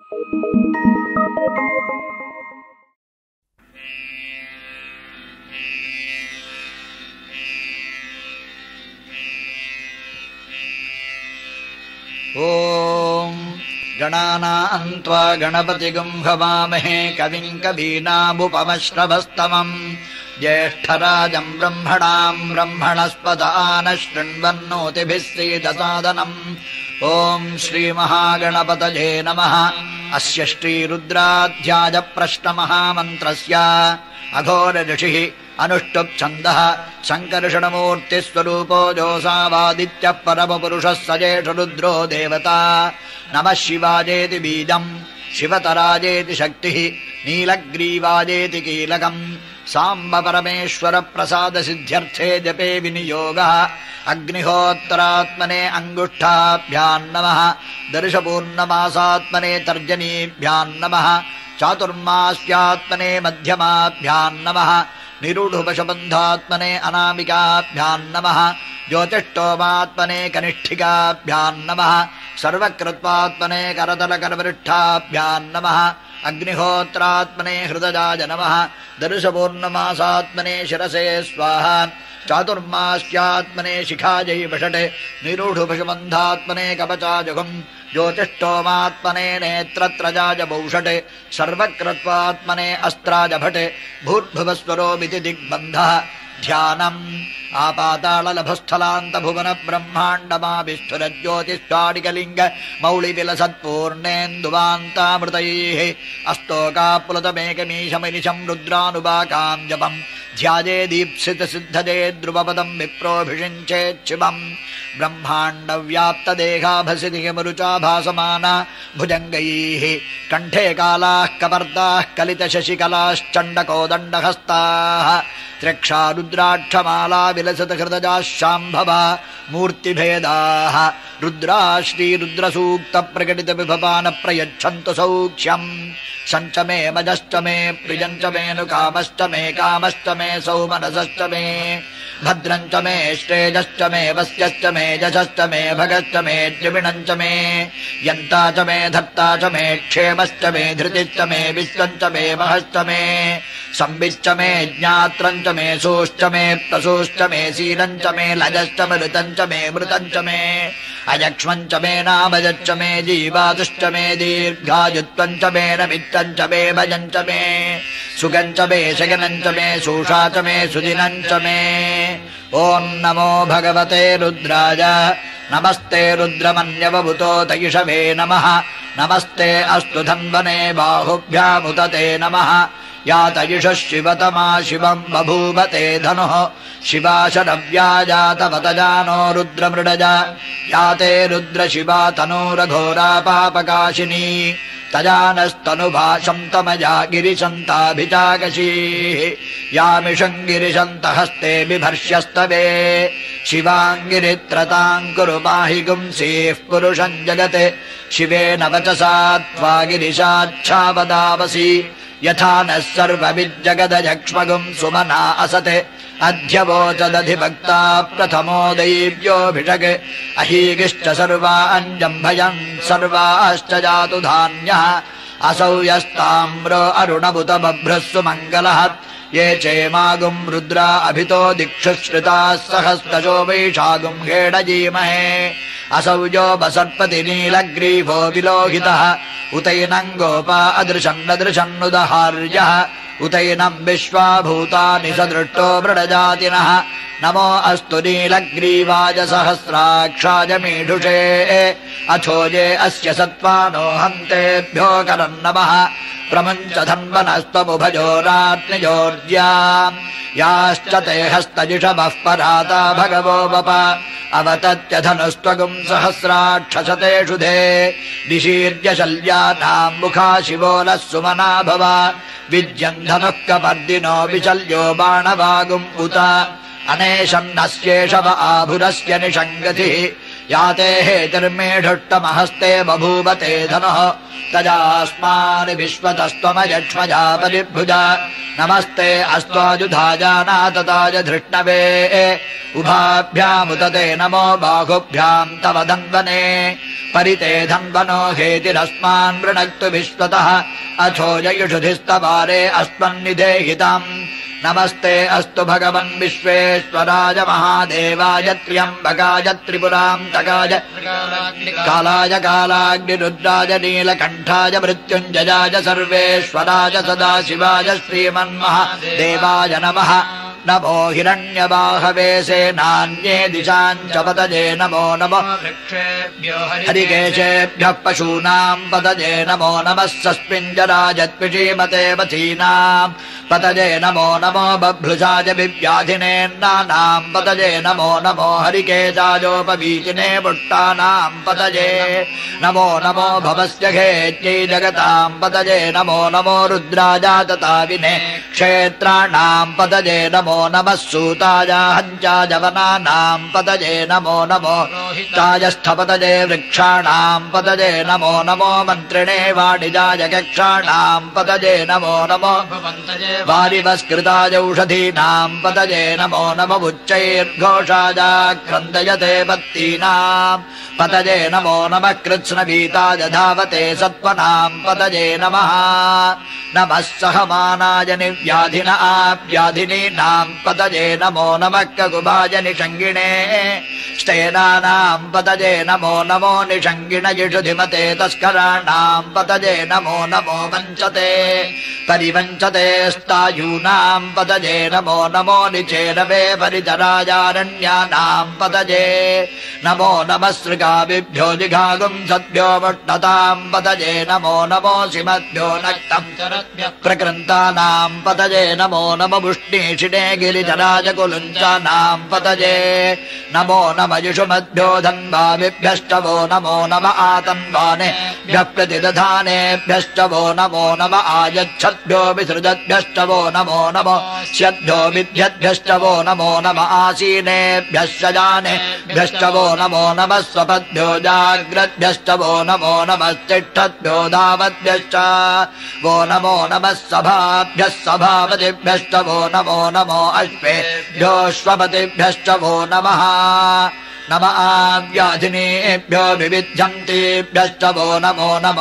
ॐ गणानां त्वा गणपतिगुं हवामहे कविं कवीनामुपमश्रवस्तमम् ज्येष्ठराजम् ब्रह्मणस्पत नः शृण्वन्नोतिभिः सीदसादनम् ॐ श्रीमहागणपतये नमः। अस्य श्रीरुद्राध्यायप्रश्नमहामन्त्रस्य अघोरऋषिः अनुष्टुप्छन्दः सङ्कर्षणमूर्तिस्वरूपो जोसावादित्यः परमपुरुषः स जेषरुद्रो देवता। नमः शिवाजेति बीजम् शिवतराजेति शक्तिः नीलग्रीवाजेति कीलकम् साम्ब परमेश्वर प्रसाद सिद्ध्यर्थे जपे विनियोगः। अग्निहोत्रात्मने अङ्गुष्ठाभ्याम् नमः। दर्शपूर्णमासात्मने तर्जनीभ्याम् नमः। चातुर्मास्यात्मने मध्यमाभ्याम् नमः। निरूढुपशबन्धात्मने अनामिकाभ्याम् नमः। ज्योतिष्टोमात्मने कनिष्ठिकाभ्याम् नमः। सर्वकृत्वात्मने करतलकरवृष्ठाभ्याम् नमः। अग्निहोत्रात्मने हृदयाय नमः। दर्शपूर्णमासात्मने शिरसे स्वाहा। चातुर्मास्यात्मने शिखायै वषटे। निरूढुपशबन्धात्मने कवचाजुगम्। ज्योतिष्टोमात्मने नेत्रत्रजाय भूषटे। सर्वकृत्वात्मने अस्त्राय भटे। भूर्भुवस्वरोमिति दिग्बन्धः। ध्यानम् आपाताललभस्थलान्त भुवन ब्रह्माण्डमाभिष्ठुरज्योतिष्ठाडिकलिङ्ग मौलिविलसत्पूर्णेन्दुवान्तामृतैः अस्तोकाप्लुतमेकमीशमनिशम् रुद्रानुवाकाम् जपम् ध्याये दीप्सित सिद्धदे ध्रुवपदम् विप्रोभिषिञ्चेच्छिवम्। ब्रह्माण्डव्याप्तदेहाभसितिमरुचा भासमाना भुजङ्गैः कण्ठे कालाः कपर्दाः कलितशशिकलाश्चण्डकोदण्डहस्ताः त्र्यक्षा रुद्राक्षमाला विलसत हृदयाः शाम्भवा मूर्तिभेदाः। रुद्रा श्रीरुद्रसूक्त प्रकटित विभवान प्रयच्छन्तु सौख्यम्। सञ्च मे मजश्च मे प्रियञ्च मे नुकामश्च मे कामश्च मे सौमनसश्च मे भद्रञ्च मे श्रेयश्च मे वस्यश्च मे यशश्च मे भगश्च मे द्रविणञ्च मे यन्ता च मे धर्ता च मे क्षेमश्च मे धृतिश्च मे विश्वञ्च मे महश्च मे संविश्च मे ज्ञात्रञ्च मे सोश्च मे प्रसोश्च मे शीलञ्च मे लजश्च मृतञ्च मे मृतञ्च मे अयक्ष्मञ्च मे नामजश्च मे जीवातुश्च मे दीर्घायुत्वञ्च मे नमित्तञ्च मे भजञ्च मे सुगञ्च मे शयनञ्च मे शोषा च मे सुदिनञ्च मे। ॐ नमो भगवते रुद्राय। नमस्ते रुद्रमन्यवभूतो तैषवे नमः। नमस्ते अस्तु धन्वने बाहुभ्यामुत ते नमः। या तयुषः शिवतमा शिवम् बभूवते धनुः शिवा शरव्या जातवत जानो रुद्रमृडजा। या ते रुद्रशिवा तनूरघोरा पापकाशिनी तजानस्तनुभाषम् तमजा गिरिशन्ताभिचाकशीः। यामिषम् गिरिशन्तहस्ते बिभर्ष्यस्तवे शिवाङ्गिरित्रताम् कुरु पाहि गुंसीः पुरुषम् जगते। शिवेन वचसा त्वा गिरिशाच्छावदावसि यथा नः सर्वविज्जगदयक्ष्मगुम् सुमना असते। अध्यवोचदधिभक्ता प्रथमो दैव्योऽभिषक् अहीगिश्च सर्वाञ्जम्भयन् सर्वाश्च जातु धान्यः। असौ यस्ताम्रो अरुणबुत बभ्रः सुमङ्गलः। ये चेमागुम् रुद्रा अभितो दिक्षु श्रुताः सहस्तशो वैशागुम् हेडजीमहे। असौ यो बसर्पति नीलग्रीवो विलोहितः उतैनम् गोपा अदृशन्नदृशन्नुदहार्यः। उतैनम् विश्वाभूतानि सदृष्टो मृडजातिनः। नमो अस्तु नीलग्रीवाय सहस्राक्षाय मीढुषे अथो ये अस्य सत्त्वानो हन्तेभ्यो करम् नमः। प्रमुञ्च धन्वनस्त्वमुभयोरात्निजोर्ज्या याश्च ते हस्तजिषवः पराता भगवो वप। अवतत्यधनुस्त्वगुम् सहस्राक्षसतेषु धे निशीर्य शल्यानाम् मुखा शिवोलः सुमना भव। विद्यम् धनुः कपर्दिनो विशल्यो बाणवागुम् उत अनेशन्नस्येषव आभुरस्य निषङ्गतिः। याते हेतिर्मेढुष्टमहस्ते बभूवते धनुः तजास्मानि विश्वतस्त्वमयक्ष्मजापरिभुजा नमस्ते अस्त्वाजुधाजानातताज धृष्णवे उभाभ्यामुतते नमो बाहुभ्याम् तव धन्वने परिते धन्वनो हेतिरस्मान् वृणक्तु विश्वतः अथो जयुषुधिस्तवारे अस्मन्निधेहिताम् नमस्ते अस्तु भगवन् विश्वेश्वराय महादेवाय त्र्यम्बकाय त्रिपुरान्तकाय कालाय कालाग्निरुद्राय नीलकण्ठाय मृत्युञ्जयाय सर्वेश्वराय सदाशिवाय श्रीमन्महादेवाय नमः नमो हिरण्यबाहवे सेनान्ये दिशाम् च पतये नमो नमो हरिकेशेभ्यः पशूनाम् पतये नमो नमः सस्मिञ्जराजत्विषीमते वधीनाम् पतये नमो नमो बभ्रुषाय विव्याधिनेन्नानाम् पतये नमो नमो हरिकेशायोपवीतिने पुष्टानाम् पतये नमो नमो भवस्य घेत्यै जगताम् पतये नमो नमो रुद्राजातताविने क्षेत्राणाम् पतये नमो नमः सूताय हञ्चाय वनानाम् पतये नमो नमो तायस्थपतये वृक्षाणाम् पतये नमो नमो मन्त्रिणे वाणिजाय कक्षाणाम् पतये नमो नमो वारिवस्कृताय औषधीनाम् पतये नमो नमो उच्चैर्घोषाय क्रन्दयते पत्तीनाम् पतये नमो नमः कृत्स्नवीताय धावते सत्त्वनाम् पतये नमः नमः सहमानाय निव्याधिन आव्याधिनीनाम् पतये नमो नमः ककुभाय निषङ्गिणे स्तेनानाम् पतये नमो नमो निषङ्गिण यिषुधिमते तस्कराणाम् पतये नमो नमो वञ्चते परिवञ्चते स्तायूनाम् पतये नमो नमो निचेरवे परिचरायारण्यानाम् पतये नमो नमः सृगाभिभ्यो जिघागुम् सद्भ्यो वष्णताम् पतये नमो नमो सिमद्भ्यो नक्तम् प्रकृन्तानाम् पतये नमो नमो वुष्णीषिणे गिरिजराजकुलुञ्चानाम् पतये नमो नम युषुमद्भ्यो धन्वाभिभ्यश्च वो नमो नम आतन्वानेभ्यः प्रतिदधानेभ्यश्च वो नमो नम आयच्छद्भ्यो विसृजद्भ्यश्च वो नमो नमो स्यद्भ्यो विद्यद्भ्यश्च वो नमो नम आसीनेभ्यश्च जानेभ्यश्च वो नमो नमः स्वपद्भ्यो जाग्रद्भ्यश्च वो नमो नमस्तिष्ठद्भ्यो धावद्भ्यश्च वो नमो नमः सभाभ्यः सभापतिभ्यश्च वो नमो नमो अश्वेभ्योऽश्वपतिभ्यश्च वो नमः नम आव्याधिनेभ्यो विविध्यन्तेभ्यश्च वो नमो नम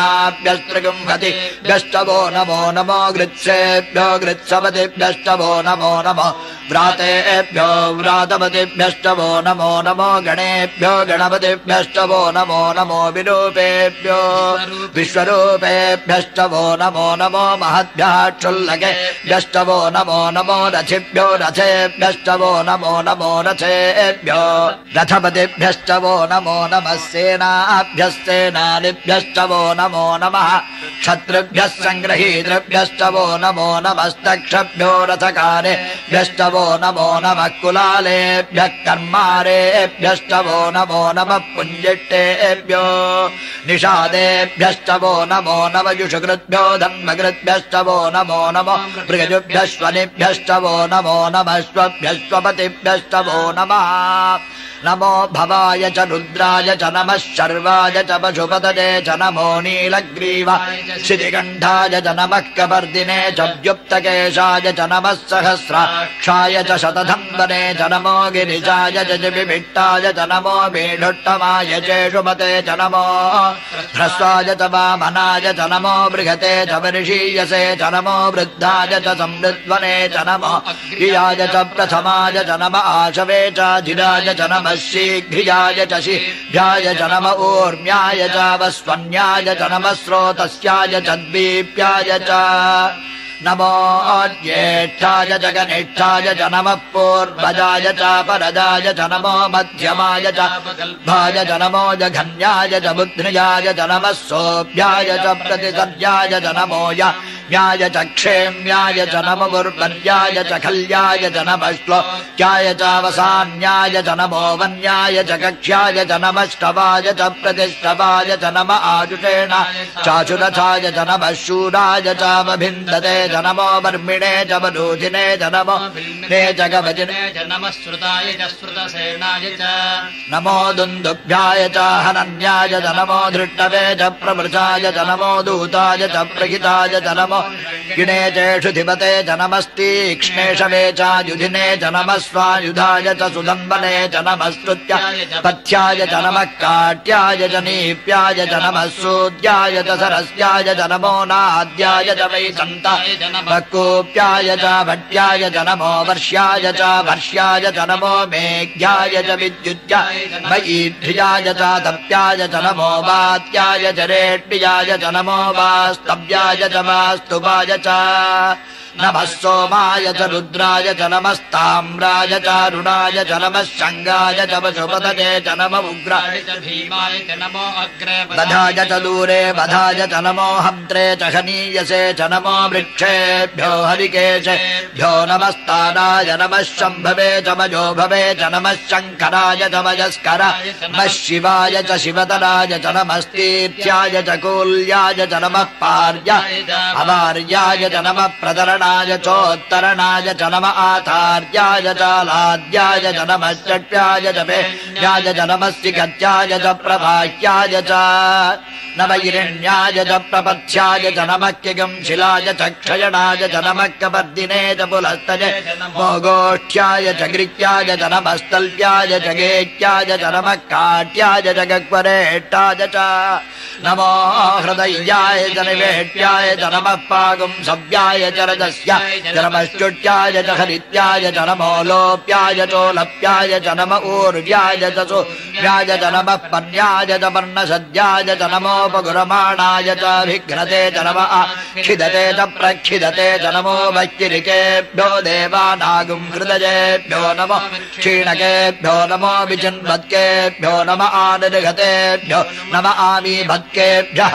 बुगणाभ्यस्त्रिगुंहतिभ्यश्च वो नमो नमो गृत्सेभ्यो गृत्सपतिभ्यश्च वो नमो नमो व्रातेभ्यो व्रातपतिभ्यश्च वो नमो नमो गणेभ्यो गणपतिभ्यश्च वो नमो नमो विरूपेभ्यो विश्वरूपेभ्यश्च वो नमो नमो महद्भ्यः क्षुल्लकेभ्यश्च वो नमो नमो रथिभ्यो रथेभ्यश्च वो नमो नमो रथेभ्यो रथपतिभ्यश्च वो नमो नमः सेनाभ्यः सेनानिभ्यश्च वो नमो नमः क्षत्रिभ्यः सङ्ग्रहीतृभ्यश्च वो नमो नमस्तक्षभ्यो रथकारेभ्यश्च वो नमो नमः कुलालेभ्यः कर्मारेभ्यश्च वो नमो नमः पुञ्जिष्टेभ्यो निषादेभ्यश्च वो नमो नमः युषकृद्भ्यो धन्वकृद्भ्यश्च वो नमो नमो मृगजुभ्यश्वनिभ्यश्च वो नमो नमः स्वभ्यश्वपतिभ्यश्च वो नमः नमो भवाय च रुद्राय च नमः शर्वाय च पशुपतये च नमो नीलग्रीवाय शितिकण्ठाय च नमः कपर्दिने च व्युप्तकेशाय च नमः सहस्राक्षाय च शतधन्वने च नमो गिरिजाय च विभिट्टाय च नमो मेढुट्टमाय चेषुमते च नमो ह्रस्वाय च वामनाय च नमो बृहते च वर्षीयसे च नमो वृद्धाय च समृद्वने च नमो गियाय च प्रथमाय च नम आशवे च धिराय च नमः शीघ्रियाय च शिभ्याय च नम ऊर्म्याय च वस्वन्याय च नमः स्रोतस्याय च द्वीप्याय च नमो ज्येष्ठाय च कनिष्ठाय च नमः पूर्वजाय च परजाय च नमो मध्यमाय च भाय च नमो जघन्याय च बुद्ध्याय च नमः सोऽभ्याय च प्रतिसर्याय च नमो म्याय च क्षेम्याय च नममुर्वन्याय च खल्याय च नमः श्लोक्याय च वसान्याय च नमो वन्याय च कक्ष्याय च नमस्तवाय च प्रतिष्ठवाय च नम आजुषेण चाचुरथाय च नमः शूराय च वभिन्दते च नमो वर्मिणे च वनूजिने च नमो ने च गवजिने च नमः श्रुताय च श्रुतसेनाय च नमो दुन्दुभ्याय च हनन्याय च नमो धृष्टवे च प्रवृषाय च नमो दूताय च प्रहिताय च नमो गिणे चेषुधिपते च नमस्तीक्ष्णेषवे च युधिने च नमः स्वायुधाय च सुदम्बने च नमः स्तुत्याय पथ्याय च नमः काट्याय च नीप्याय च नमः सूद्याय च सरस्याय च नमो नाद्याय च वैसन्ताय च नमः कूप्याय च भट्याय च नमो वर्ष्याय च वर्ष्याय च नमो मेघ्याय च विद्युत्याय मयीध्याय च तप्याय च नमो वात्याय च रेट्याय च नमो वास्तव्याय च वास्तुवाय च नमः सोमाय च रुद्राय च नमस्ताम्राय च रुणाय च नमः शङ्गाय च पशुपतये च नमः उग्राय च भीमाय च नमो अग्रे वधाय च दूरे वधाय च नमो हन्त्रे च हनीयसे च नमो वृक्षेभ्यो हरिकेशेभ्यो नमस्ताराय नमः शम्भवे च मजोभवे च नमः शङ्कराय च मजस्कराय नमः शिवाय च शिवतराय च नमस्तीर्थ्याय च कूल्याय च नमः पार्याय च अवार्याय च नमः प्रतरणाय चोत्तरणाय च नमः आचार्याय च लाद्याय च नमः षट्व्याय च वेण्याय च नमः शिखत्याय च प्रभाह्याय च नवैरण्याय च प्रपथ्याय च नमः किगंशिलाय च क्षयणाय च नमः कपर्दिने च पुलस्तये मोगोष्ठ्याय च गृह्याय च नमः स्तल्प्याय च गेह्याय च नमः काट्याय च गक्वरेट्टाय च नमो हृदयाय च निवेट्याय च नमः पागुंसव्याय च रजस्याय च नमश्चुट्याय च हरित्याय च नमो लोप्याय चोलप्याय च नम ऊर्व्याय च सूर्याय च नमः पर्याय च पर्णसद्याय च नमोपगुरमाणाय च विघ्नते च नमः खिदते च प्रखिदते च नमो वैश्चिरिकेभ्यो देवानागुं हृदयेभ्यो नमो क्षीणकेभ्यो नमो विचिन्वत्केभ्यो नम आनिर्गतेभ्यो नम आमीभत्केभ्यः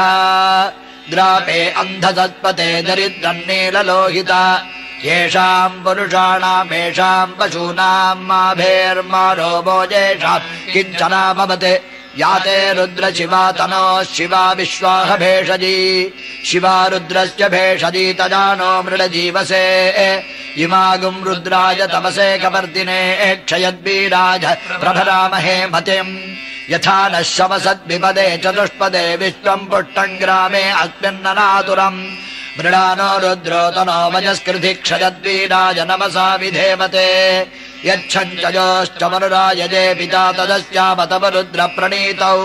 द्रापे अन्धसत्पते दरिद्रन्नीललोहिता येषाम् पुरुषाणामेषाम् पशूनाम् माभेर्मारोपो येषाम् किञ्चना भवते याते रुद्रशिवा तनोः शिवा विश्वाह भेषजी शिवा रुद्रस्य भेषजी तजानो मृडजीवसे इमागुम् रुद्राय तमसे कवर्दिने क्षयद्वीराज प्रभरामहे मतिम् यथा नः शमसद्विपदे चतुष्पदे विश्वम् पुष्टम् ग्रामे अस्मिन्ननातुरम् मृडानो रुद्रो तनो वजस्कृति क्षयद्वीराय नमसा विधेमते यच्छञ्चयोश्च मनुरायजे पिता तदस्यामतव रुद्रप्रणीतौ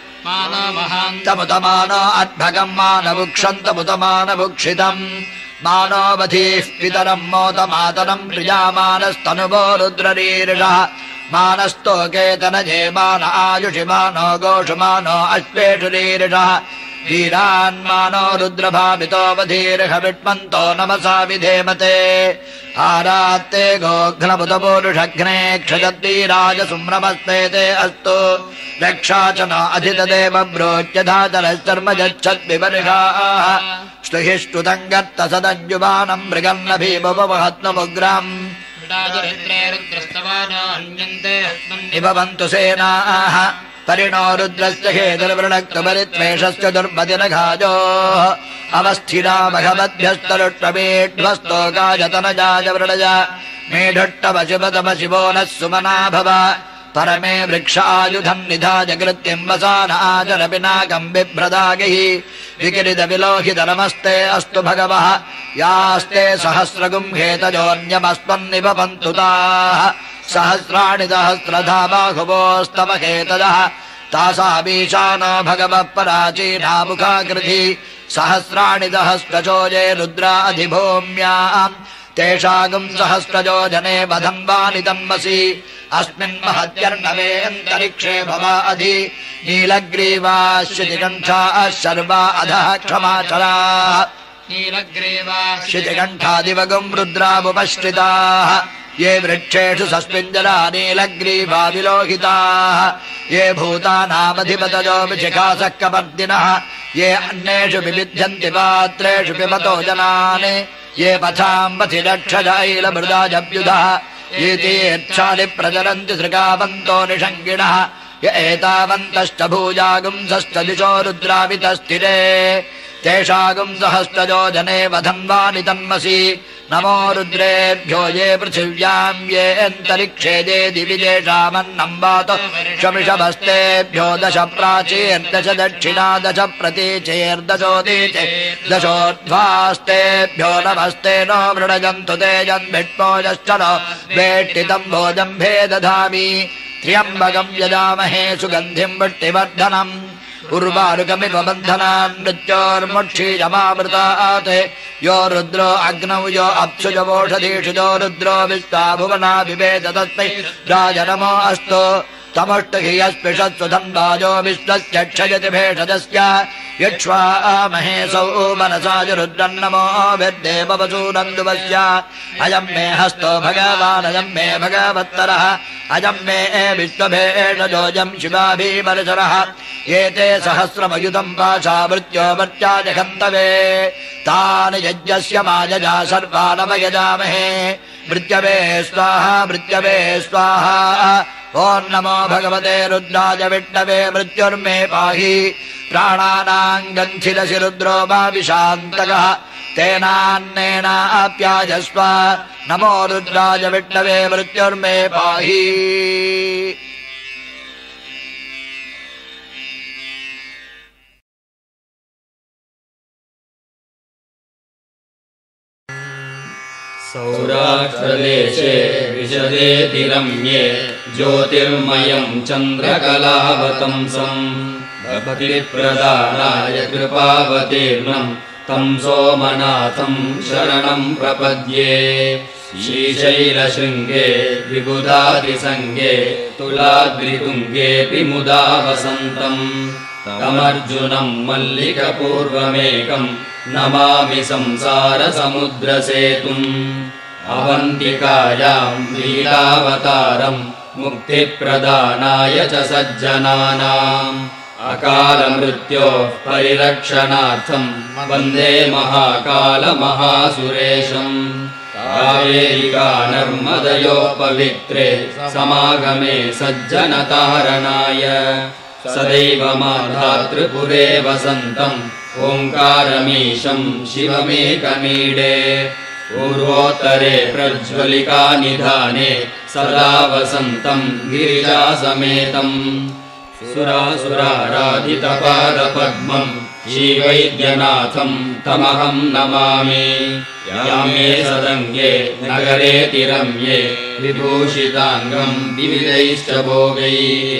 मानमहान्तमुतमानो अद्भगम् मानवुक्षन्तमुतमानभुक्षितम् मानोवधीः पितरम् मोतमातरम् प्रियामानस्तनुभो रुद्ररीर्षः मानस्तोकेतनजे मान आयुषि मानो गोषुमानो अश्वेषुरीर्षः वीरान्मानो रुद्रभावितोऽवधीर्ह विट्मन्तो नमसा विधेमते आरात्ते गोघ्नमुतपूरुषघ्ने क्षयद्वीराज सुम्रमस्ते ते अस्तु रक्षा च न अधितदेवब्रोच्यधातरश्चर्म यच्छद्विवर्षाः स्तुहिष्टुतङ्गत्त सदञ्जुबानम् मृगन्न भीमवहत्नमुग्रम् निभवन्तु सेनाः परिणो रुद्रस्य हेतुर्वृणक्तुपरित्वेषस्य दुर्मतिनघाजोः अवस्थिरा भगवद्भ्यस्तरुट्टमेढ्वस्तोकायतनजाय वृणज मेढट्टवशिवतमशिवो नः सुमना भव परमे वृक्ष आयुधम् निधाय कृत्यम् वसान आचरपिनाकम् बिभ्रदागिः विकिरितविलोहितनमस्ते अस्तु भगवः यास्ते सहस्रगुम् हेतजोऽन्यमस्मन्निभवन्तु ताः सहस्राणि सहस्रधा बाहुवोस्तव हेतजः तासामीशानो भगवः पराचीनामुखाकृति सहस्राणि सहस्रचोजे रुद्राधिभूम्याम् तेषागुम् सहस्रजो जने वधन्वानि तन्मसि अस्मिन् महत्यर्णवेऽन्तरिक्षे भवा अधि नीलग्रीवाश्चितिकण्ठाः शर्वा अधः क्षमाचराः नीलग्रीवाश्चितिकण्ठादिवगुम् रुद्रावुपश्रिताः ये वृक्षेषु सस्मिञ्जरानीलग्रीवा विलोहिताः ये भूतानामधिपतयो विशिखासः कपर्दिनः ये अन्येषु विविध्यन्ति पात्रेषु पिबतो जनानि ये पथाम् पथि रक्षजैलमृदाजभ्युधः ये तीर्थानि प्रचरन्ति सृगावन्तो निषङ्गिणः य एतावन्तश्च भूजागुंसश्च दिशो रुद्रावितस्थिरे तेषागुंसहस्तजो जने वधन्वानि तन्मसि नमो रुद्रेभ्यो ये पृथिव्याम् ये अन्तरिक्षे ये दिवि येषामन्नम् वातो शमिषभस्तेभ्यो दश प्राचीर्दश दक्षिणा दश प्रतीचैर्दशोदीचे दशोर्ध्वास्तेभ्यो नमस्ते नो मृडजन्तु ते जन्मिष्मोजश्च नो वेष्टितम् भोजम्भे दधामि त्र्यम्बकम् यजामहे सुगन्धिम् वृष्टिवर्धनम् उर्वारुकमिव बन्धनान् मृत्योर्मुक्षीयमावृतात् यो रुद्रो अग्नौ यो अप्सुजवोषधीषु यो रुद्रो विश्वा भुवना बिभेद तस्मै राजनमो अस्तु तमष्टहि यस्पृशत्सुधन्वाजो विश्वस्य क्षयति भेषजस्य यक्ष्वामहे सौ मनसाय रुद्रन्नमो विद्देवसूनन्दुवस्य अयम् मे हस्तो भगवान् अयम् मे भगवत्तरः अयम् मे विश्वभेषजोऽयम् शिवाभिमर्शरः एते सहस्रमयुतम् पाशा मृत्यो मर्त्याय गन्तवे तानि यज्ञस्य मायजा सर्वानवयजामहे मृत्यवे स्वाहा मृत्यवे स्वाहा ॐ नमो भगवते रुद्राय विष्णवे मृत्युर्मे पाहि प्राणानाम् गन्थिरसि रुद्रो मा विशान्तकः तेनान्नेनाप्याजस्व नमो रुद्राय विष्णवे मृत्युर्मे पाहि सौराष्ट्रदेशे विशदेतिरम्ये ज्योतिर्मयम् चन्द्रकलावतंसम् भक्तिप्रदानाय कृपावतीर्णम् तम् सोमनाथम् शरणम् प्रपद्ये श्रीशैलशृङ्गे विबुधादिसङ्गे तुलाद्रितुङ्गेऽपि मुदा वसन्तम् तमर्जुनम् मल्लिकपूर्वमेकम् नमामि संसारसमुद्रसेतुम् अवन्तिकायाम् लीलावतारम् मुक्तिप्रदानाय च सज्जनानाम् अकालमृत्योः परिरक्षणार्थम् वन्दे महाकालमहासुरेशम् कावेरिका नर्मदयोः पवित्रे समागमे सज्जनतारणाय सदैव माधातृपुरे वसन्तम् ओङ्कारमीशम् शिवमेकमीडे पूर्वोत्तरे प्रज्वलिका निधाने सदा वसन्तम् गिरिजासमेतम् सुरासुराराधितपादपद्मम् श्रीवैद्यनाथम् तमहम् नमामि यामे सदङ्गे नगरेतिरम्ये विभूषिताङ्गम् विविधैश्च भोगैः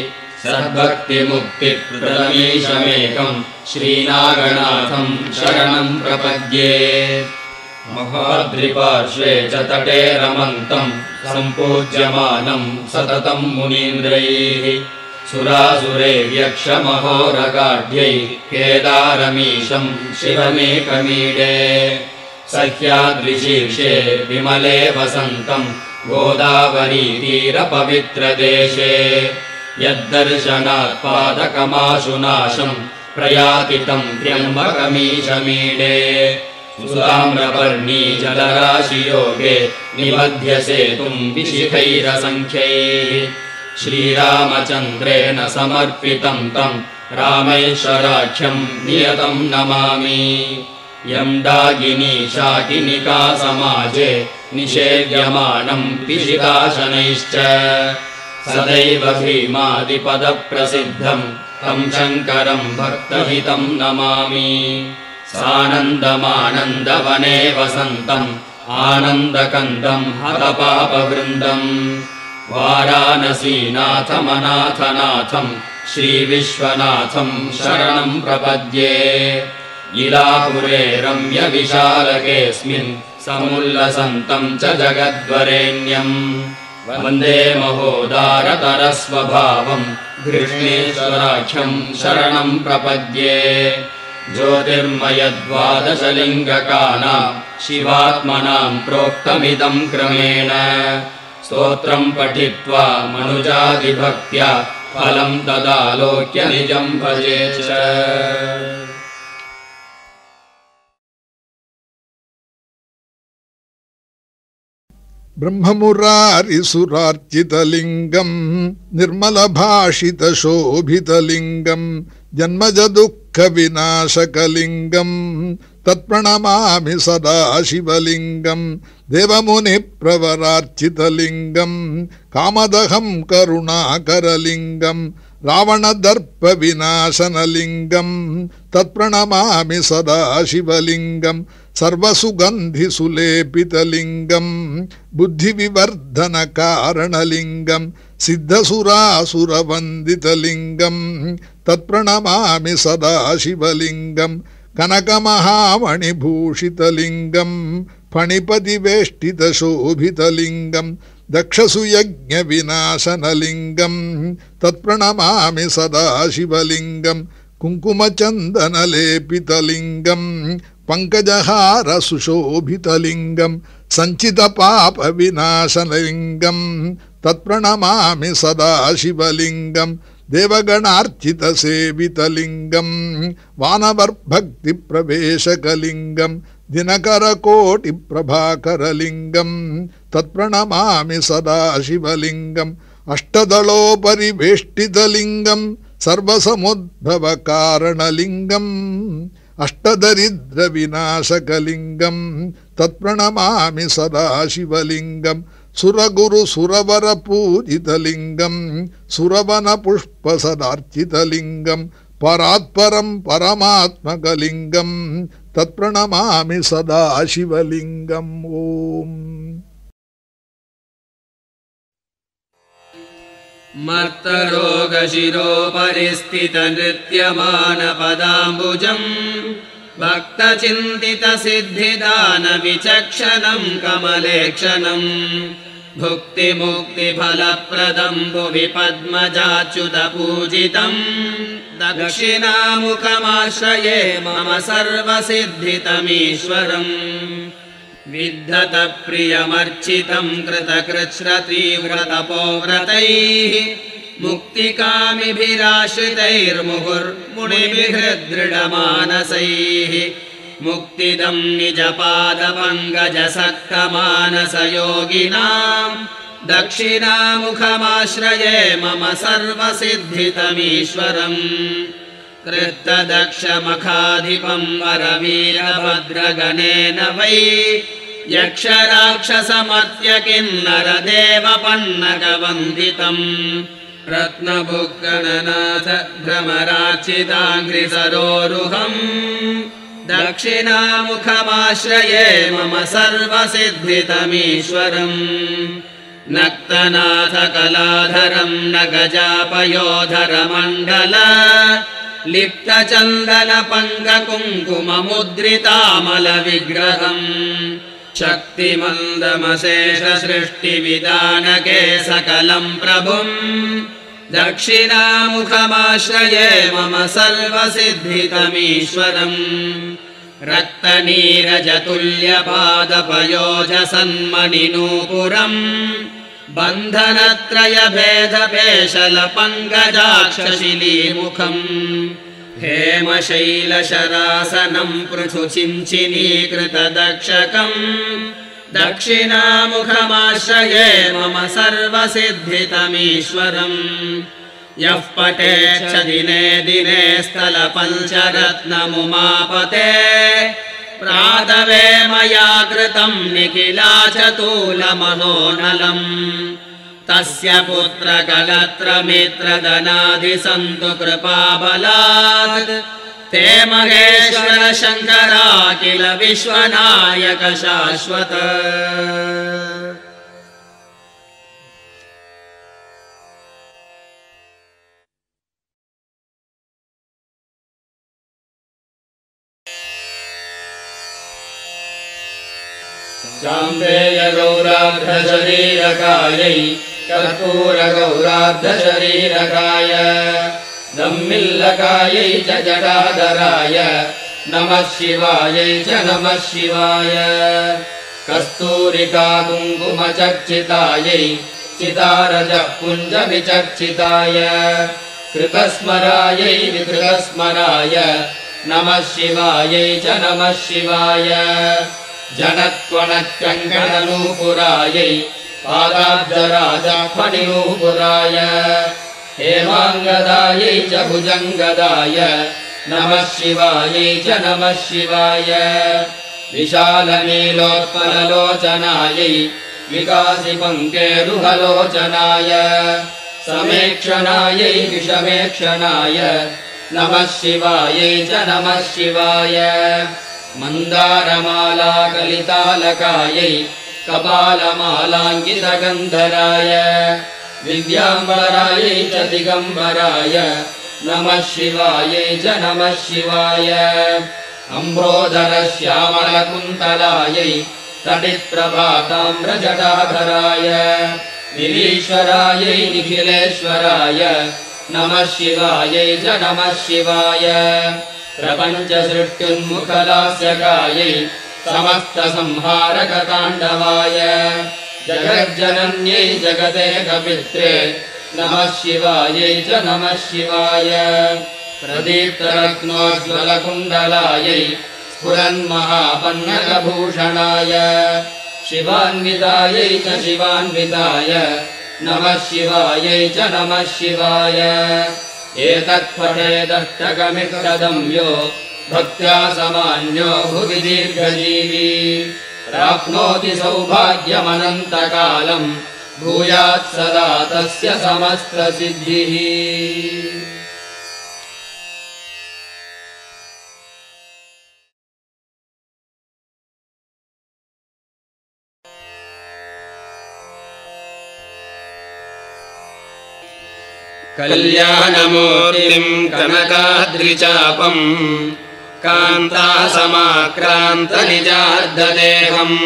सद्भक्तिमुक्तिप्रदमीशमेकम् श्रीनागनाथम् शरणम् प्रपद्ये महाद्रिपार्श्वे च तटे रमन्तम् सम्पूज्यमानम् सततम् मुनीन्द्रैः सुरासुरेर्यक्षमहोरगाढ्यै केदारमीशम् शिवमेकमीडे सह्याद्रिशीर्षे विमले वसन्तम् गोदावरीतीरपवित्रदेशे यद्दर्शनात् पादकमाशुनाशम् प्रयाति तम् त्र्यम्बकमीशमीडे सुताम्रपर्णी जलराशियोगे निबध्यसेतुम् विशिखैरसङ्ख्यैः श्रीरामचन्द्रेण समर्पितम् तम् रामेश्वराख्यम् नियतम् नमामि यम् डागिनी शाकिनिका समाजे निषेव्यमानम् पिशिकाशनैश्च सदैव भीमादिपदप्रसिद्धम् तम् शङ्करम् भक्तहितम् नमामि सानन्दमानन्दवने वसन्तम् आनन्दकन्दम् हतपापवृन्दम् वाराणसीनाथमनाथनाथम् श्रीविश्वनाथम् शरणम् प्रपद्ये इलापुरे रम्यविशालकेऽस्मिन् समुल्लसन्तम् च जगद्वरेण्यम् वन्दे महोदारतरस्वभावम् घृष्णेश्वराख्यम् शरणम् प्रपद्ये ज्योतिर्मयद्वादशलिङ्गकानाम् शिवात्मनाम् प्रोक्तमिदम् क्रमेण स्तोत्रम् पठित्वा मनुजादिभक्त्या फलम् तदालोक्य निजम् भजे च। ब्रह्ममुरारिसुरार्चितलिङ्गम् निर्मलभाषितशोभितलिङ्गम् जन्मजदुःखविनाशकलिङ्गम् तत्प्रणमामि सदा शिवलिङ्गम् देवमुनिप्रवरार्चितलिङ्गम् कामदहम् करुणाकरलिङ्गम् रावणदर्पविनाशनलिङ्गम् तत्प्रणमामि सदा शिवलिङ्गम् सर्वसुगन्धिसुलेपितलिङ्गम् बुद्धिविवर्धनकारणलिङ्गम् सिद्धसुरासुरवन्दितलिङ्गम् तत्प्रणमामि सदा शिवलिङ्गम् कनकमहामणिभूषितलिङ्गम् फणिपतिवेष्टितशोभितलिङ्गम् दक्षसुयज्ञविनाशनलिङ्गम् तत्प्रणमामि सदा शिवलिङ्गम् कुङ्कुमचन्दनलेपितलिङ्गम् पङ्कजहारसुशोभितलिङ्गम् सञ्चितपापविनाशनलिङ्गम् तत्प्रणमामि सदा शिवलिङ्गम् देवगणार्चितसेवितलिङ्गम् वानवर्भक्तिप्रवेशकलिङ्गम् दिनकरकोटिप्रभाकरलिङ्गम् तत्प्रणमामि सदा शिवलिङ्गम् अष्टदलोपरिवेष्टितलिङ्गम् सर्वसमुद्भवकारणलिङ्गम् अष्टदरिद्रविनाशकलिङ्गम् तत्प्रणमामि सदा शिवलिङ्गम् सुरगुरुसुरवरपूजितलिङ्गम् सुरवनपुष्पसदार्चितलिङ्गम् परात्परम् परमात्मकलिङ्गम् तत्प्रणमामि सदा शिवलिङ्गम्। ओम् मर्तरोगशिरोपरिस्थितनृत्यमानपदाम्बुजम् भक्तचिन्तितसिद्धिदानविचक्षणम् कमलेक्षणम् भुक्तिमुक्तिफलप्रदम् भुवि पद्मजाच्युतपूजितम् दक्षिणामुखमाश्रये मम सर्वसिद्धितमीश्वरम् विद्धतप्रियमर्चितम् कृतकृच्छ्रतीव्रतपोव्रतैः मुक्तिकामिभिराश्रितैर्मुहुर्मुनिभिहृद्दृढमानसैः मुक्तिदम् निजपादपङ्कजसक्तमानसयोगिनाम् दक्षिणामुखमाश्रये मम सर्वसिद्धितमीश्वरम् कृत्तदक्षमखाधिपम् वरवीरभद्रगणेन वै यक्षराक्षसमर्त्यकिन्नरदेवपन्नगवन्दितम् रत्नभुक्गणनाथ भ्रमरार्चिताङ्घ्रिसरोरुहम् दक्षिणामुखमाश्रये मम सर्वसिद्धितमीश्वरम् नक्तनाथ कलाधरम् नगजापयोधरमण्डल लिप्तचन्दनपङ्ककुङ्कुममुद्रितामलविग्रहम् शक्तिमन्दमशेषसृष्टिविधानके सकलम् प्रभुम् दक्षिणामुखमाश्रये मम सर्वसिद्धितमीश्वरम् रक्तनीरजतुल्यपादपयोजसन्मणिनूपुरम् बन्धनत्रयभेदपेशलपङ्कजाक्षशिलीमुखम् हेमशैलशरासनम् पृथुचिञ्चिनीकृतदक्षकम् दक्षिणामुखमाश्रये मम सर्वसिद्धितमीश्वरम् यः पठेच्छ दिने दिने स्थलपञ्चरत्नमुमापते प्रातवे मया कृतम् निखिलाचतुलमनोनलम् तस्य पुत्रकलत्रमित्रदनादिसन्तु कृपाबलात् ते महेश्वर शङ्करा किल विश्वनायक शाश्वत। चाम्बेयगौरार्धशरीरकायै कर्पूरगौरार्धशरीरकाय दम्मिल्लकायै च जटाधराय नमः शिवायै च नमः शिवाय। कस्तूरिका कुङ्कुमचर्चितायै चितारजः पुञ्जविचर्चिताय कृतस्मरायै विकृतस्मराय नमः शिवायै च नमः शिवाय जनत्वनत्यङ्कणनूपुरायै पादाब्जराजफणिनूपुराय हेमाङ्गदायै च भुजङ्गदाय नमः शिवायै च नमः शिवाय विशालनीलोत्पललोचनायै विकासिपङ्केरुहलोचनाय समेक्षणायै विषमेक्षणाय नमः शिवायै च नमः शिवाय मन्दारमालाकलितालकायै कपालमालाङ्कितगन्धराय दिव्याम्बरायै च दिगम्बराय नमः शिवायै च नमः शिवाय अम्ब्रोदरश्यामलकुन्तलायै तडित्प्रभाताम्रजटाधराय निरीश्वरायै निखिलेश्वराय नमः शिवायै च नमः शिवाय प्रपञ्चसृष्टुन्मुखलास्यकायै समस्तसंहारकताण्डवाय जगज्जनन्यै जगदेकपित्रे नमः शिवायै च नमः शिवाय प्रदीप्तरत्नोज्ज्वलकुण्डलायै स्फुरन्महापन्नगभूषणाय शिवान्वितायै च शिवान्विताय नमः शिवायै च नमः शिवाय एतत्पठेदष्टकमित्रदं यो भक्त्या समान्यो भुवि दीर्घजीवी प्राप्नोति सौभाग्यमनन्तकालम् भूयात् सदा तस्य समस्तसिद्धिः। कल्याणमूर्तिम् कनकाद्रिचापम् कान्तासमाक्रान्तनिजार्धदेहम्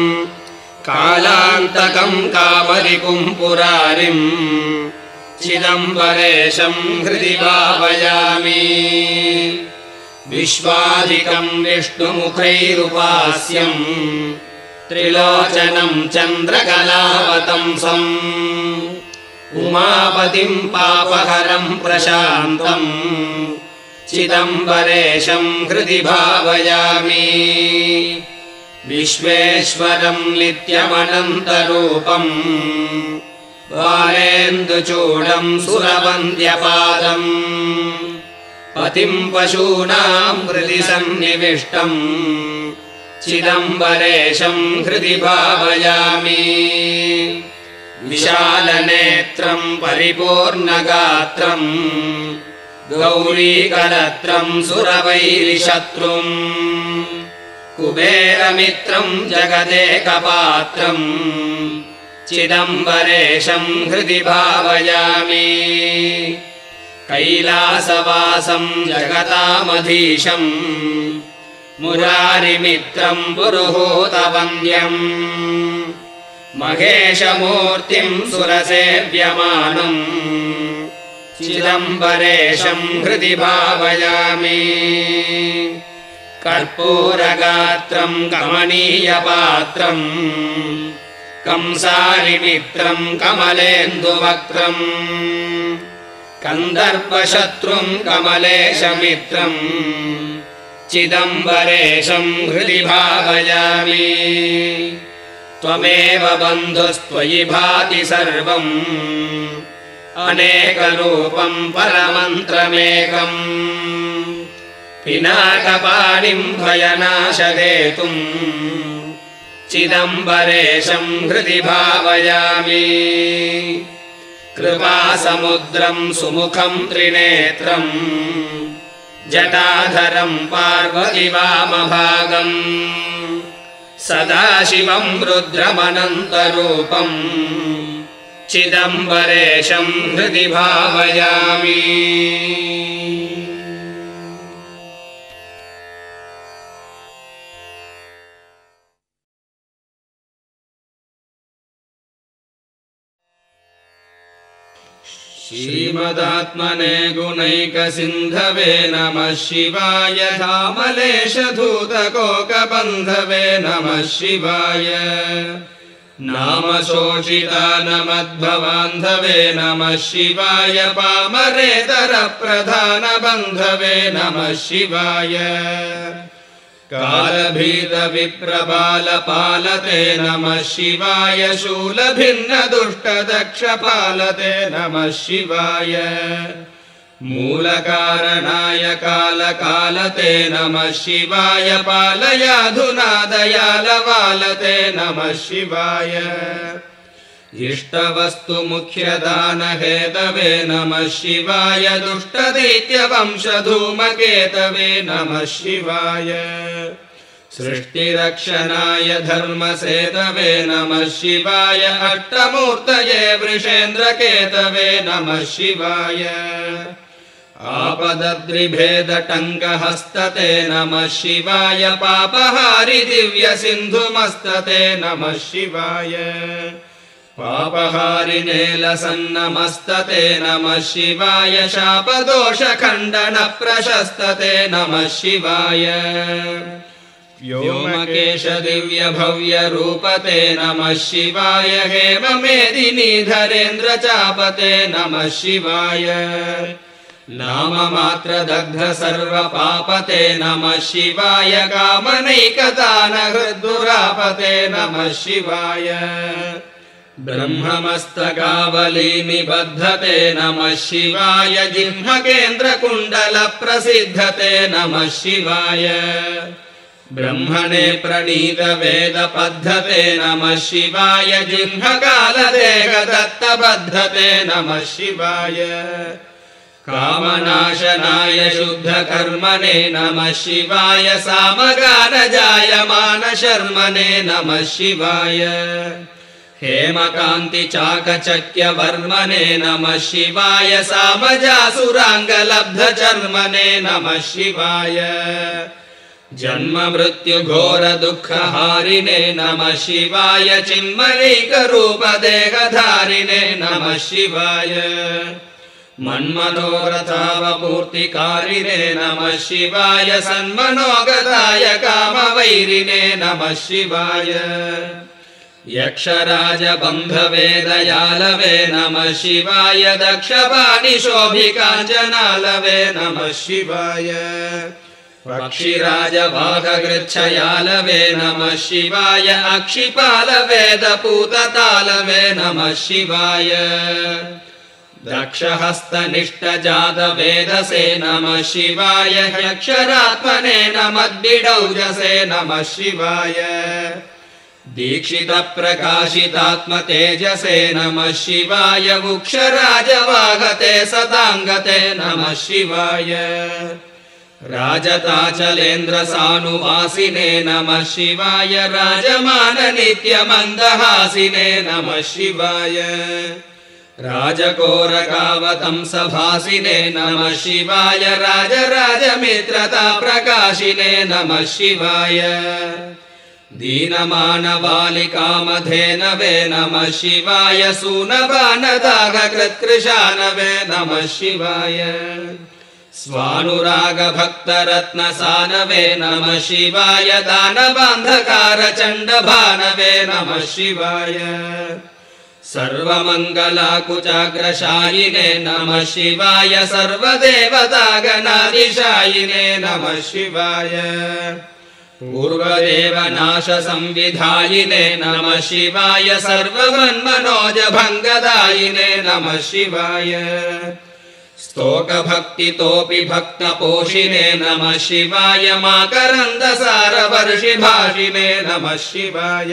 कालान्तकम् कामरिपुम् पुरारिम् चिदम्बरेशम् हृदि भावयामि विश्वाधिकम् विष्णुमुखैरुपास्यम् त्रिलोचनम् चन्द्रकलावतंसम् उमापतिम् पापहरम् प्रशान्तम् चिदम्बरेशम् हृदि भावयामि विश्वेश्वरम् नित्यमनन्तरूपम् बालेन्दुचूडम् सुरवन्द्यपादम् पतिम् पशूनाम् हृदि सन्निविष्टम् चिदम्बरेशम् हृदि भावयामि विशालनेत्रम् परिपूर्णगात्रम् गौरीकलत्रम् सुरवैरिशत्रुम् कुबेरमित्रम् जगदेकपात्रम् चिदम्बरेशम् हृदि भावयामि कैलासवासम् जगतामधीशम् मुरारिमित्रम् पुरुहूतवन्द्यम् महेशमूर्तिम् सुरसेव्यमानम् चिदम्बरेशम् हृदि भावयामि कर्पूरगात्रम् कमनीयपात्रम् कंसारिमित्रम् कमलेन्दुवक्त्रम् कन्दर्पशत्रुम् कमलेशमित्रम् चिदम्बरेशम् हृदि भावयामि त्वमेव बन्धुस्त्वयि भाति सर्वम् अनेकरूपम् परमन्त्रमेकम् पिनाकपाणिम् भयनाशहेतुम् चिदम्बरेशम् हृदि भावयामि कृपासमुद्रम् सुमुखम् त्रिनेत्रम् जटाधरम् पार्वतीवामभागम् सदाशिवम् रुद्रमनन्तरूपम् चिदम्बरेशम् हृदि भावयामि श्रीमदात्मने गुणैकसिन्धवे नमः शिवाय धामलेशधूतकोकबन्धवे नमः शिवाय नामशोषितानमद्भवान्धवे नमः शिवाय पामरेतरप्रधानबन्धवे नमः शिवाय कालभीतविप्रबालपालते नमः शिवाय शूलभिन्नदुष्टदक्षपालते नमः शिवाय मूलकारणाय कालकालते नमः शिवाय पालयाधुना दयालवालते नमः शिवाय इष्टवस्तु मुख्यदानहेतवे नमः शिवाय दुष्टदैत्यवंशधूमकेतवे नमः शिवाय सृष्टिरक्षणाय धर्मसेतवे नमः शिवाय अष्टमूर्तये वृषेन्द्रकेतवे नमः शिवाय आपदद्रिभेदटङ्कहस्तते नमः शिवाय पापहारि दिव्यसिन्धुमस्तते नमः शिवाय पापहारिनेलसन्नमस्तते नमः शिवाय शापदोषखण्डनप्रशस्तते नमः शिवाय व्योमकेशदिव्यभव्यरूपते नमः शिवाय हेममेदिनीधरेन्द्रचापते नमः शिवाय नाममात्रदग्धसर्वपापते नमः शिवाय कामनैकदानहृद्दुरापते नमः शिवाय ब्रह्ममस्तकावलीनिबद्धते नमः शिवाय जिह्मकेन्द्रकुण्डलप्रसिद्धते नमः शिवाय ब्रह्मणे प्रणीतवेदपद्धते नमः शिवाय जिह्मकालदेहदत्तबद्धते नमः शिवाय कामनाशनाय शुद्धकर्मणे नमः शिवाय सामगानजायमानशर्मणे नमः शिवाय हेमकान्तिचाकचक्यवर्मणे नमः शिवाय सामजासुराङ्गलब्धचर्मणे नमः शिवाय जन्ममृत्युघोरदुःखहारिणे नमः शिवाय चिन्मयैकरूपदेहधारिणे नमः शिवाय मन्मनोरथावपूर्तिकारिणे नमः शिवाय सन्मनोगताय कामवैरिणे नमः शिवाय यक्षराजबन्धवे नमः शिवाय दक्षपाणिशोभिकाञ्चनालवे नमः शिवाय पक्षिराजवाहगृच्छयालवे नमः शिवाय अक्षिपालवेदपूततालवे नमः शिवाय दक्षहस्तनिष्ठजातवेदसे नमः शिवाय ह्यक्षरात्मने नमद्बिडौजसे नमः शिवाय दीक्षितप्रकाशितात्मतेजसे नमः शिवाय वुक्षराजवाहते सदाङ्गते नमः शिवाय राजताचलेन्द्रसानुवासिने नमः शिवाय राजमाननित्यमन्दहासिने नमः शिवाय राजकोरकावतंसभासिने नमः शिवाय राजराजमित्रताप्रकाशिने नमः शिवाय दीनमानबालिकामधेनवे नमः शिवाय सूनबानदाघकृत्कृशानवे नमः शिवाय स्वानुरागभक्तरत्नसानवे नमः शिवाय दानबान्धकारचण्डभानवे नमः शिवाय सर्वमङ्गलाकुचाग्रशायिने नमः शिवाय सर्वदेवतागणाधिशायिने नमः शिवाय पूर्वदेवनाशसंविधायिने नमः शिवाय सर्वमन्मनोजभङ्गदायिने नमः शिवाय स्तोकभक्तितोऽपि भक्तपोषिणे नमः शिवाय माकरन्दसारवर्षिभाषिणे नमः शिवाय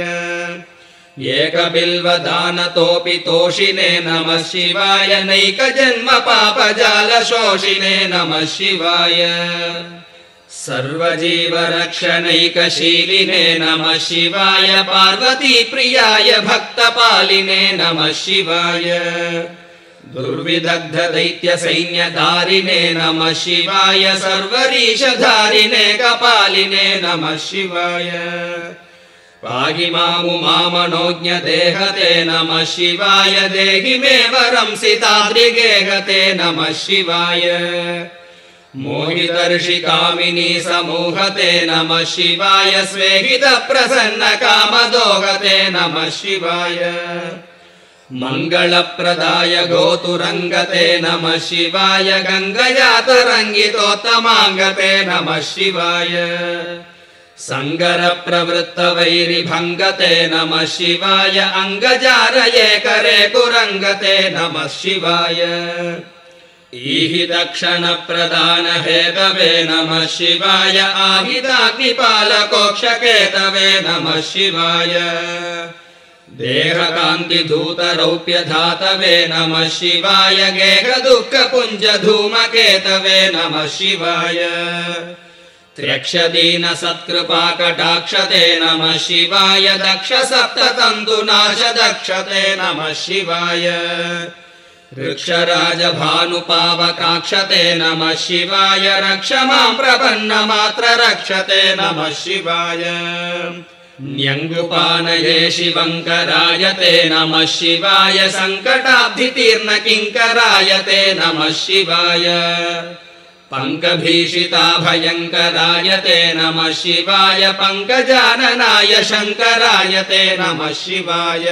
एकबिल्वदानतोऽपि तोषिणे नमः शिवाय नैकजन्मपापजालशोषिणे नमः शिवाय सर्वजीवरक्षणैकशीलिने नमः शिवाय पार्वतीप्रियाय भक्तपालिने नमः शिवाय दुर्विदग्धदैत्यसैन्यधारिणे नमः शिवाय सर्वरीशधारिणे कपालिने नमः शिवाय पाहि मामुमामनोज्ञदेहते नमः शिवाय देहि मे वरं सिताद्रिगेहते नमः शिवाय मोहितर्षिकामिनी समूहते नमः शिवाय स्वेहितप्रसन्नकामदोहते नमः शिवाय मङ्गलप्रदाय गोतुरङ्गते नमः शिवाय गङ्गयातरङ्गितोत्तमाङ्गते नमः शिवाय सङ्गरप्रवृत्तवैरिभङ्गते नमः शिवाय अङ्गजारये करे कुरङ्गते नमः शिवाय ईहितक्षणप्रदानहेतवे नमः शिवाय आहिताग्निपालकोक्षकेतवे नमः शिवाय देहकान्तिधूतरौप्यधातवे नमः शिवाय गेहदुःखपुञ्जधूमकेतवे नमः शिवाय त्र्यक्षदीनसत्कृपाकटाक्षते नमः शिवाय दक्षसप्ततन्तुनाशदक्षते नमः शिवाय वृक्षराजभानुपावकाक्षते नमः शिवाय रक्ष मां प्रपन्नमात्र रक्षते नमः शिवाय न्यङ्गुपानये शिवङ्करायते नमः शिवाय सङ्कटाब्धितीर्णकिङ्करायते नमः शिवाय पङ्कभीषिताभयङ्करायते नमः शिवाय पङ्कजाननाय शङ्करायते नमः शिवाय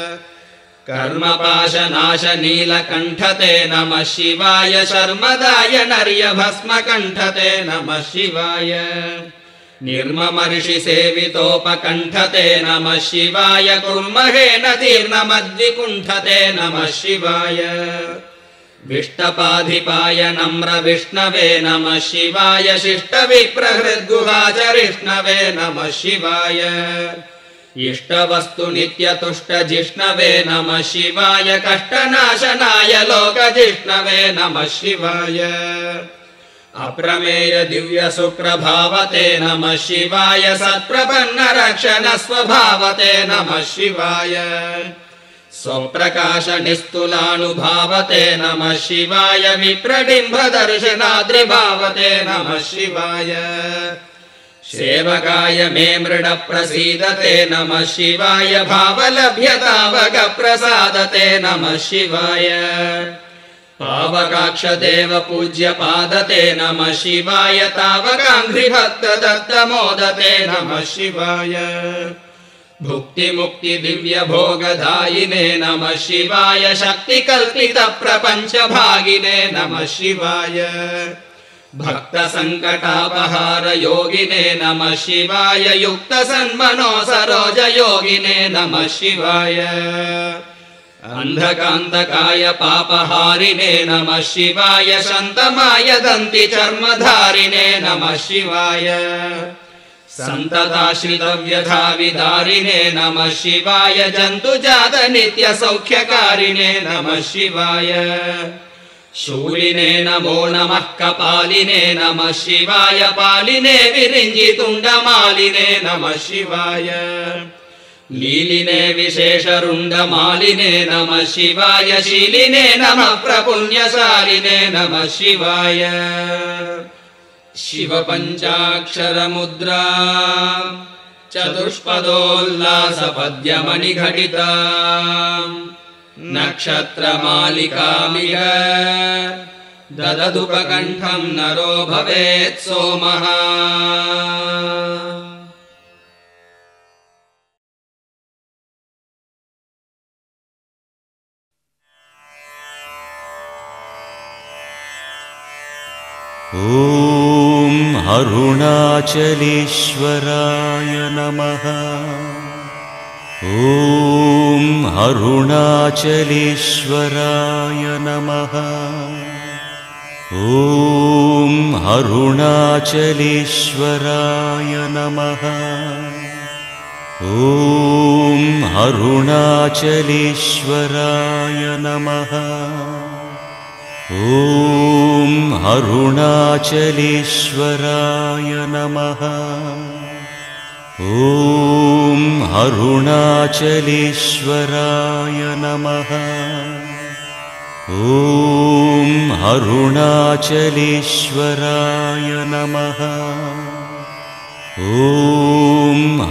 कर्मपाशनाशनीलकण्ठते नमः शिवाय शर्मदाय नर्यभस्मकण्ठते नमः शिवाय निर्ममर्षिसेवितोपकण्ठते नमः शिवाय कुर्महेन तीर्णमद्विकुण्ठते नमः शिवाय विष्टपाधिपाय नम्रविष्णवे नमः शिवाय शिष्टविप्रहृद्गुहाचरिष्णवे नमः शिवाय इष्टवस्तु नित्यतुष्टजिष्णवे नमः शिवाय कष्टनाशनाय लोकजिष्णवे नमः शिवाय अप्रमेय दिव्यसुप्रभावते नमः शिवाय सत्प्रपन्नरक्षणस्वभावते नमः शिवाय स्वप्रकाशनिस्तुलानुभावते नमः शिवाय विप्रडिम्बदर्शनाद्रिभावते नमः शिवाय सेवकाय मे मृड प्रसीदते नमः शिवाय भावलभ्यतावगप्रसादते नमः शिवाय पावकाक्षदेव पूज्यपादते नमः शिवाय तावकाङ्घ्रिभक्तदत्तमोदते नमः शिवाय भुक्तिमुक्तिदिव्यभोगदायिने नमः शिवाय शक्तिकल्पितप्रपञभागिने नमः शिवाय भक्तसङ्कटापहारयोगिने नमः शिवाय युक्तसन्मनो सरोजयोगिने नमः शिवाय अन्धकान्तकाय पापहारिणे नमः शिवाय शन्तमाय दन्तिचर्मधारिणे नमः शिवाय सन्तताश्रितव्यधाविदारिणे नमः शिवाय जन्तुजातनित्यसौख्यकारिणे नमः शिवाय शूलिने नमो नमः कपालिने नमः शिवाय पालिने विरिञ्जितुण्डमालिने नमः शिवाय लीलिने विशेषरुण्डमालिने नमः शिवाय शीलिने नमः प्रपुण्यशालिने नमः शिवाय शिवपञ्चाक्षरमुद्रा चतुष्पदोल्लासपद्यमणिघटिता नक्षत्रमालिकामिह दददुपकण्ठं नरो भवेत् सोमः ॐ अरुणाचलेश्वराय नमः। ॐ अरुणाचलेश्वराय नमः। ॐ अरुणाचलेश्वराय नमः। ॐ अरुणाचलेश्वराय नमः। ॐ अरुणाचलेश्वराय नमः। ॐ अरुणाचलेश्वराय नमः। ॐ अरुणाचलेश्वराय नमः। ॐ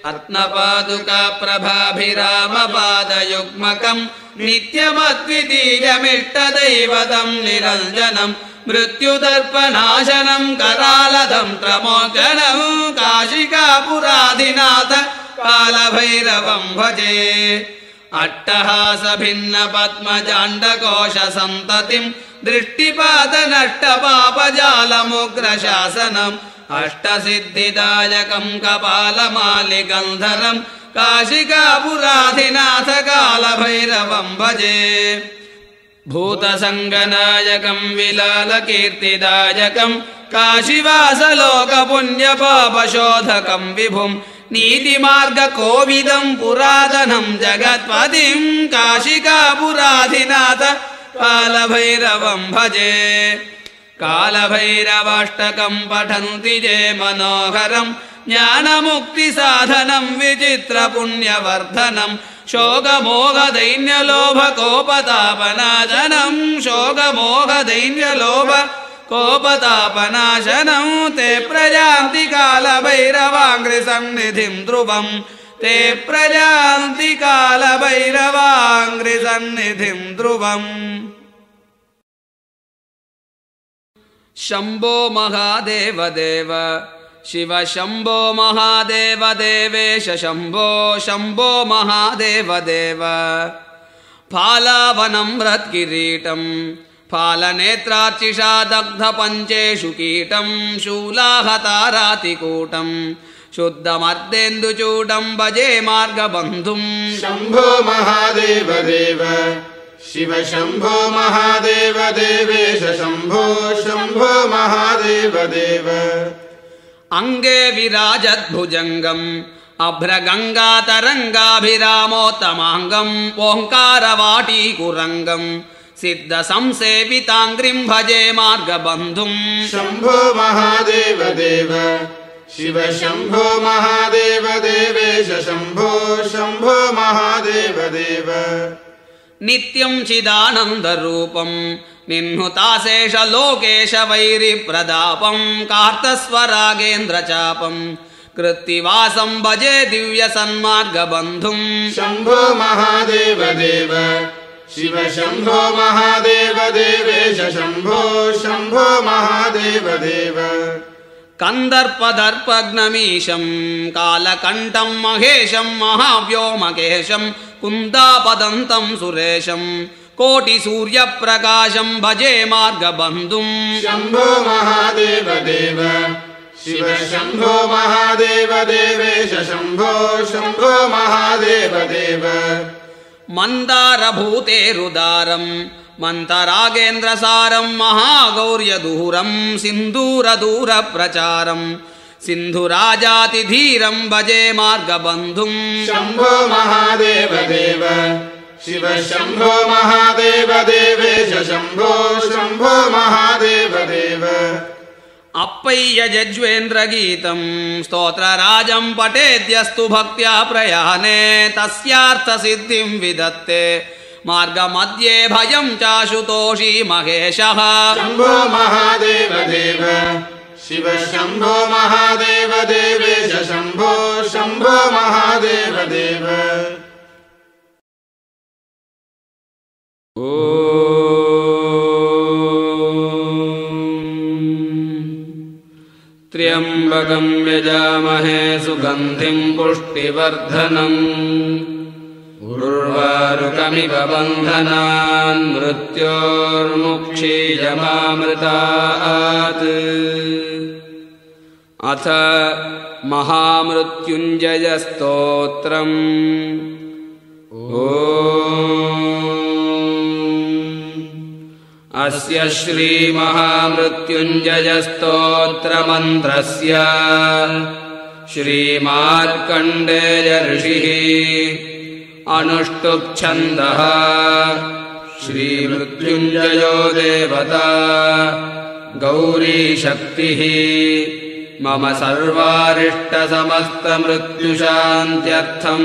रत्नपादुका प्रभाभिरामपादयुग्मकम् नित्यमद्वितीयमिष्टदैवतम् निरञ्जनम् मृत्युदर्पनाशनम् करालतन्त्रमोचनम् काशिकापुराधिनाथ कालभैरवम् भजे अट्टहासभिन्नपद्मजाण्डकोशसन्ततिम् दृष्टिपातनष्टपापजालमुग्रशासनम् अष्टसिद्धिदायकम् कपालमालिगन्धरम् काशिकापुराधिनाथ कालभैरवम् भजे भूतसङ्गनायकम् विलालकीर्तिदायकम् काशीवासलोकपुण्यपापशोधकम् विभुम् नीतिमार्गकोविदम् पुरातनम् जगत्पतिम् काशिकापुराधिनाथ कालभैरवम् भजे कालभैरवाष्टकम् पठन्ति ये मनोहरम् ज्ञानमुक्तिसाधनम् विचित्रपुण्यवर्धनम् शोकमोहदैन्यलोभकोपतापनाशनम् शोकमोहदैन्यलोभकोपतापनाशनम् ते प्रजान्ति कालभैरवाङ्घ्रिसन्निधिम् ध्रुवम् ते प्रजान्ति कालभैरवाङ्घ्रिसन्निधिम् ध्रुवम् शम्भो महादेव देव शिव शम्भो महादेव देवेश शम्भो शम्भो महादेव देव फालावनम् रत्किरीटम् फालनेत्रार्चिषा दग्धपञ्चेषु कीटम् शूलाहतारातिकूटम् शुद्धमर्देन्दुचूडम् भजे मार्गबन्धुम् शम्भो महादेव देव शिव शम्भो महादेव देवेश शम्भो शम्भो महादेव देव अंगे विराजद्भुजङ्गम् अभ्रगङ्गातरङ्गाभिरामोत्तमाङ्गम् ओङ्कारवाटीकुरङ्गम् सिद्धसंसेविताङ्घ्रिम् भजे मार्गबन्धुम् शम्भो महादेव देव शिव शम्भो महादेव देवेश शम्भो शम्भो महादेव देव नित्यं चिदानन्दरूपम् निह्नुताशेष लोकेश वैरिप्रदापम् कार्तस्वरागेन्द्रचापम् कृत्तिवासम् भजे दिव्यसन्मार्गबन्धुम् शम्भो महादेव देव शिव शम्भो महादेव देवेश शम्भो शम्भो महादेव देव कन्दर्पदर्पग्नमीशम् कालकण्ठम् महेशम् महाव्योमकेशम् कुन्दापदन्तम् सुरेशम् कोटिसूर्यप्रकाशम् भजे मार्गबन्धुम् शम्भो महादेव देव शिव शम्भो महादेव देवेश शम्भो शम्भो महादेव देव मन्दारभूतेरुदारम् मन्तरागेन्द्रसारम् महागौर्यदूरम् सिन्धूरदूरप्रचारम् सिन्धुराजातिधीरम् भजे मार्गबन्धुम् शम्भो महादेव देव शिव शम्भो महादेव देवेश शम्भो शम्भो महादेव देव अप्पय्य जज्वेन्द्रगीतम् स्तोत्रराजम् पठेद्यस्तु भक्त्या प्रयाणे तस्यार्थसिद्धिम् विदत्ते मार्गमध्ये भयम् चाशुतोषी महेशः शम्भो महादेव देव शिव शम्भो महादेव देवेश शम्भो शम्भो महादेव देव त्र्यम्बकं यजामहे सुगन्धिं पुष्टिवर्धनम् उर्वारुकमिव बन्धनान् मृत्योर्मुक्षीयमामृतात् अथ महामृत्युञ्जयस्तोत्रम् अस्य श्रीमहामृत्युञ्जयस्तोत्रमन्त्रस्य श्रीमार्कण्डेय ऋषिः अनुष्टुप्छन्दः श्रीमृत्युञ्जयो देवता गौरीशक्तिः मम सर्वारिष्टसमस्तमृत्युशान्त्यर्थम्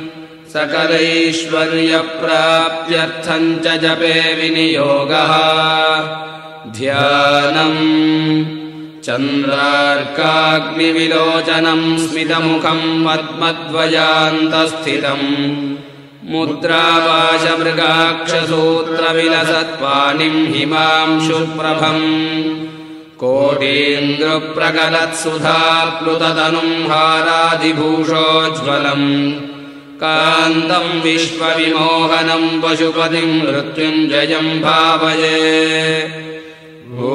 सकलैश्वर्यप्राप्त्यर्थम् च जपे विनियोगः ध्यानम् चन्द्रार्काग्निविलोचनं स्मितमुखं पद्मद्वयान्तस्थितम् मुद्रापाशमृगाक्षसूत्रविलसत्पाणिं हिमांशुप्रभम् कोटीन्द्रप्रकलत्सुधाप्लुततनुं हारादिभूषोज्ज्वलम् कान्तं विश्वविमोहनं पशुपतिं मृत्युञ्जयं भावये। ॐ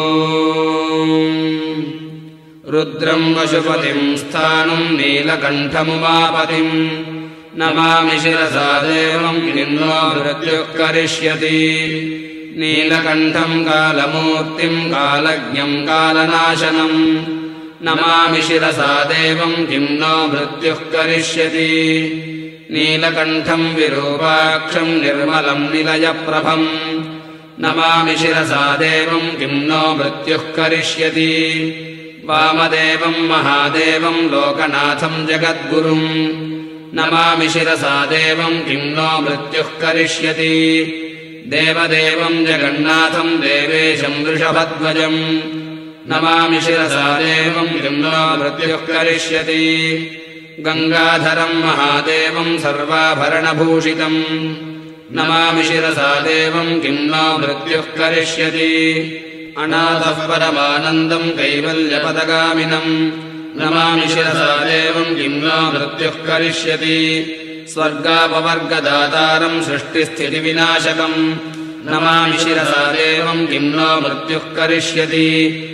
रुद्रं पशुपतिं स्थाणुं नीलकण्ठमुमापतिं नमामि शिरसा देवं किन्नो मृत्युः करिष्यति। नीलकण्ठं कालमूर्तिं कालज्ञं कालनाशनं नमामि शिरसा देवं किन्नो मृत्युः करिष्यति। नीलकण्ठं विरूपाक्षं निर्मलं निलयप्रभं नमामि शिरसा देवं किन्नो मृत्युः करिष्यति। वामदेवं महादेवं लोकनाथं जगद्गुरुं नमामि शिरसा देवं किन्नो मृत्युः करिष्यति। देवदेवं जगन्नाथं देवेशं वृषभध्वजं नमामि शिरसा देवं किन्नो मृत्युः करिष्यति। गङ्गाधरं महादेवं सर्वाभरणभूषितं नमामि शिरसा देवं किन्नो मृत्युः करिष्यति। अनाथः परमानन्दं कैवल्यपदगामिनं नमामि शिरसा देवं किन्नो मृत्युः करिष्यति। स्वर्गापवर्गदातारं सृष्टिस्थितिविनाशकं नमामि शिरसा देवं किन्नो मृत्युः करिष्यति।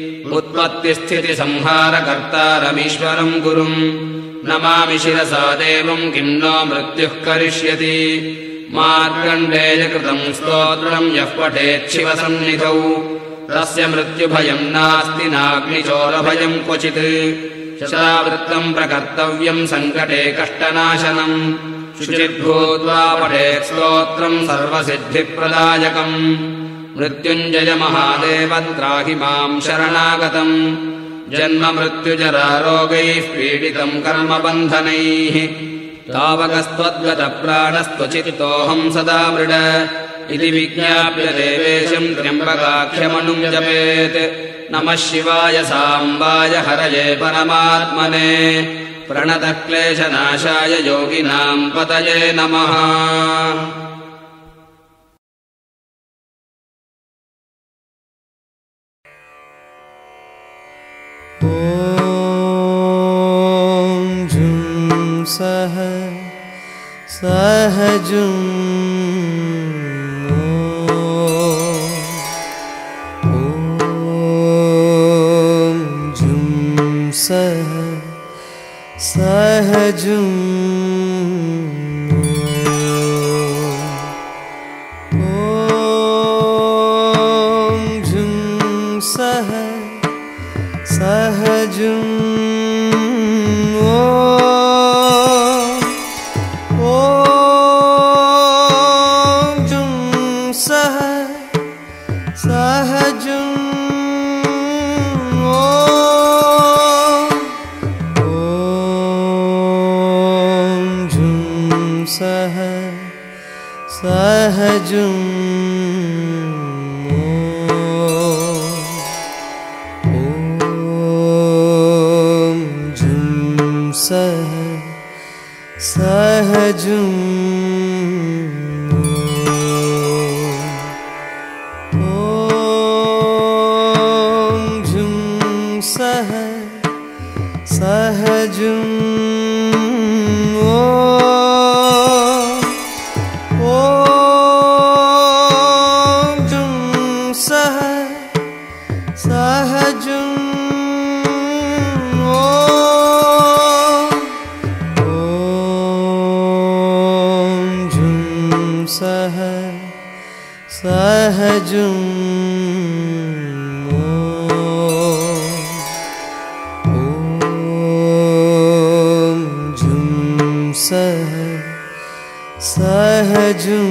उत्पत्तिस्थितिसंहारकर्तारमीश्वरं गुरुं नमामि शिरसा देवं किन्नो मृत्युः करिष्यति। मार्कण्डेयकृतं स्तोत्रं यः पठेच्छिवसन्निधौ तस्य मृत्युभयं नास्ति नाग्निचोरभयं क्वचित्। शतावृत्तं प्रकर्तव्यं सङ्कटे कष्टनाशनं शुचिर्भूत्वा पठेत् स्तोत्रं सर्वसिद्धिप्रदायकम्। मृत्युञ्जय महादेव त्राहि मां शरणागतम् जन्म मृत्युजरारोगैः पीडितं कर्मबन्धनैः। तावकस्त्वद्गतप्राणस्त्वचित्तोऽहं सदा मृड इति विज्ञाप्य देवेशं त्र्यम्बकाख्यमनुं जपेत्। नमः शिवाय साम्बाय हरये परमात्मने प्रणतक्लेशनाशाय योगिनां पतये नमः। ॐ झुं सः सहजुं सह सहजुं ॐ झुं सह सहजुं ॐ झुं सह सहजुं सहजुं ॐ झुं सह सहजुं ॐ झुं सह सहजुं सहजुं ॐ झुं सह सहजुं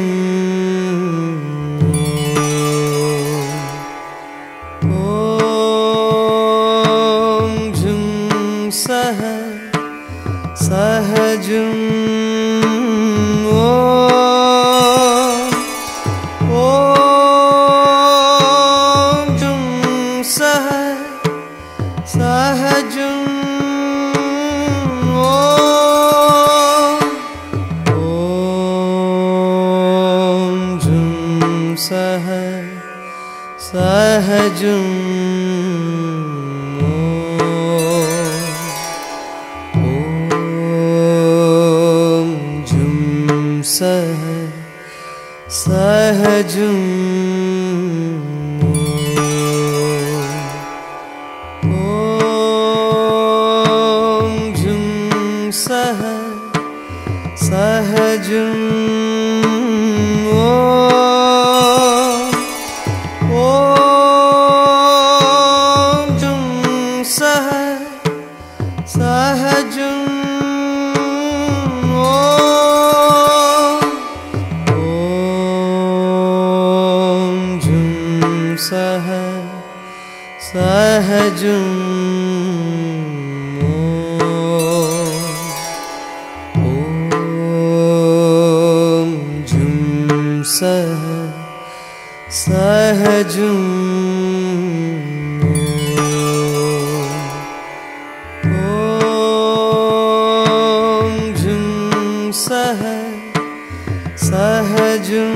ॐ झुं सह सहजुं सहजुं सहजुं ॐ जुं सहजुं ॐ जुं सहजुं सहजुं ॐ जुं सहजुं ॐ जुं सहजुं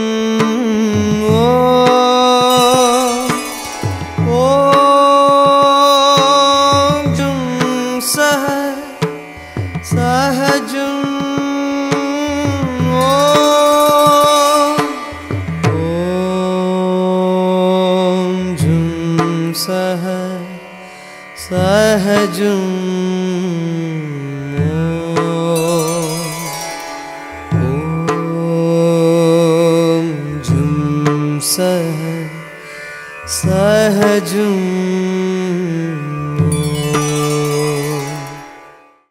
सहजुं ॐ जुं सहजुं